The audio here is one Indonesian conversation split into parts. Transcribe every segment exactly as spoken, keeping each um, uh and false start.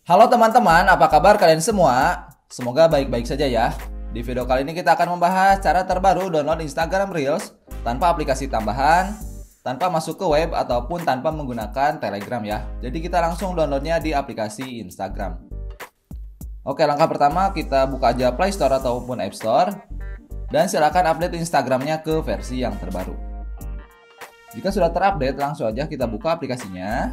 Halo teman-teman, apa kabar kalian semua? Semoga baik-baik saja ya. Di video kali ini kita akan membahas cara terbaru download Instagram Reels tanpa aplikasi tambahan, tanpa masuk ke web, ataupun tanpa menggunakan Telegram ya. Jadi kita langsung downloadnya di aplikasi Instagram. Oke, langkah pertama kita buka aja Play Store ataupun App Store. Dan silakan update Instagramnya ke versi yang terbaru. Jika sudah terupdate, langsung aja kita buka aplikasinya.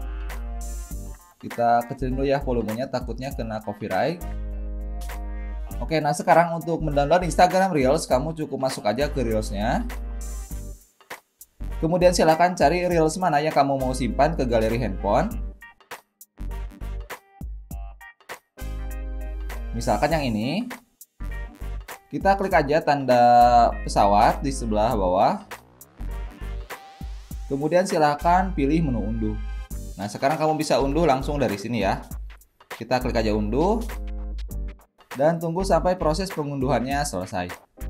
Kita kecilin dulu ya volumenya, takutnya kena copyright. Oke, nah sekarang untuk mendownload Instagram Reels, kamu cukup masuk aja ke Reels-nya. Kemudian silakan cari Reels mana yang kamu mau simpan ke galeri handphone. Misalkan yang ini. Kita klik aja tanda pesawat di sebelah bawah. Kemudian silakan pilih menu unduh. Nah, sekarang kamu bisa unduh langsung dari sini ya. Kita klik aja unduh. Dan tunggu sampai proses pengunduhannya selesai.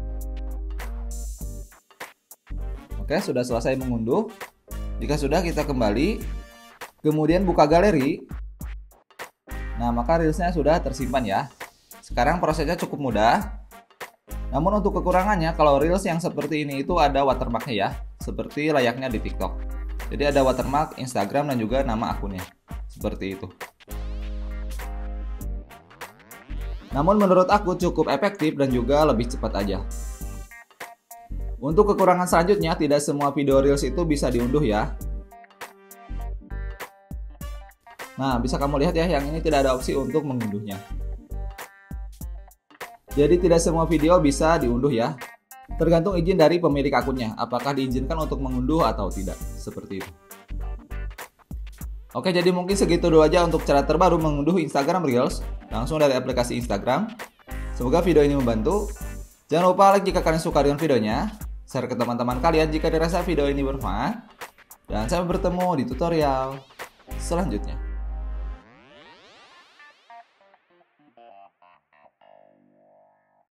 Oke, sudah selesai mengunduh. Jika sudah, kita kembali. Kemudian buka galeri. Nah, maka Reelsnya sudah tersimpan ya. Sekarang prosesnya cukup mudah. Namun untuk kekurangannya, kalau Reels yang seperti ini itu ada watermarknya ya. Seperti layaknya di TikTok. Jadi ada watermark Instagram dan juga nama akunnya. Seperti itu. Namun menurut aku cukup efektif dan juga lebih cepat aja. Untuk kekurangan selanjutnya, tidak semua video Reels itu bisa diunduh ya. Nah, bisa kamu lihat ya, yang ini tidak ada opsi untuk mengunduhnya. Jadi tidak semua video bisa diunduh ya. Tergantung izin dari pemilik akunnya, apakah diizinkan untuk mengunduh atau tidak, seperti itu. Oke, jadi mungkin segitu dulu aja untuk cara terbaru mengunduh Instagram Reels langsung dari aplikasi Instagram. Semoga video ini membantu. Jangan lupa like jika kalian suka dengan videonya, share ke teman-teman kalian jika dirasa video ini bermanfaat, dan sampai bertemu di tutorial selanjutnya.